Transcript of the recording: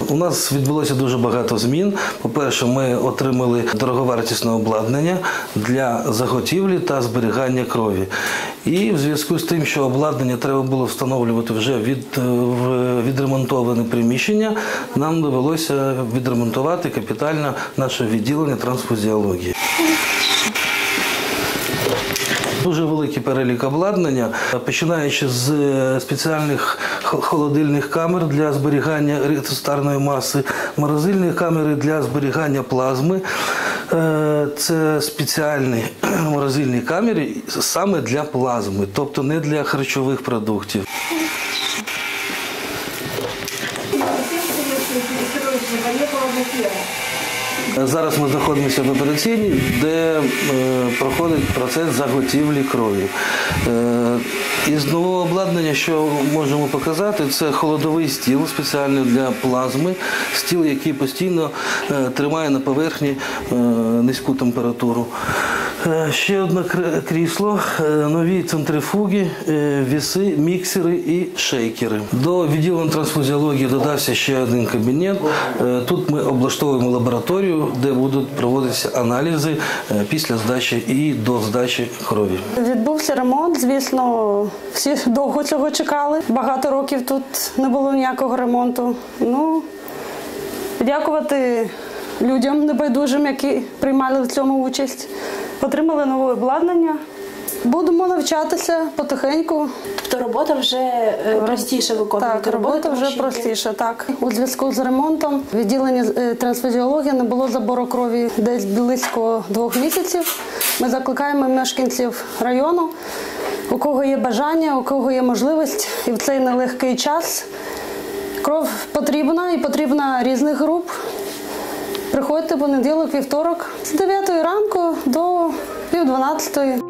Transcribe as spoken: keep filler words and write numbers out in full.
У нас відбулося дуже багато змін. По-перше, ми отримали дороговартісне обладнання для заготівлі та зберігання крові. І в зв'язку з тим, що обладнання треба було встановлювати вже від, в відремонтоване приміщення, нам довелося відремонтувати капітально наше відділення трансфузіології. Дуже великий перелік обладнання, починаючи з спеціальних холодильних камер для зберігання рецистарної маси, морозильні камери для зберігання плазми. Це спеціальні морозильні камери саме для плазми, тобто не для харчових продуктів. Зараз ми знаходимося в операційній, де е, проходить процес заготівлі крові. Е, із нового обладнання, що можемо показати, це холодовий стіл спеціальний для плазми, стіл, який постійно е, тримає на поверхні е, низьку температуру. Е, ще одне крісло, е, нові центрифуги, е, віси, міксери і шейкери. До відділення трансфузіології додався ще один кабінет. Е, тут ми облаштовуємо лабораторію, де будуть проводитися аналізи після здачі і до здачі крові. Відбувся ремонт, звісно, всі довго цього чекали. Багато років тут не було ніякого ремонту. Ну, дякувати людям небайдужим, які приймали в цьому участь. Отримали нове обладнання. Будемо навчатися потихеньку. Тобто робота вже простіше виконувати? Так, робота вже простіше, так. У зв'язку з ремонтом відділення трансфузіології не було забору крові десь близько двох місяців. Ми закликаємо мешканців району, у кого є бажання, у кого є можливість, і в цей нелегкий час кров потрібна, і потрібна різних груп. Приходьте в понеділок, вівторок з дев'ятої ранку до пів дванадцятої.